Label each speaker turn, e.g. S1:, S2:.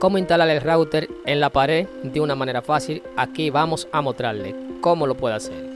S1: cómo instalar el router en la pared de una manera fácil. Aquí vamos a mostrarle cómo lo puede hacer.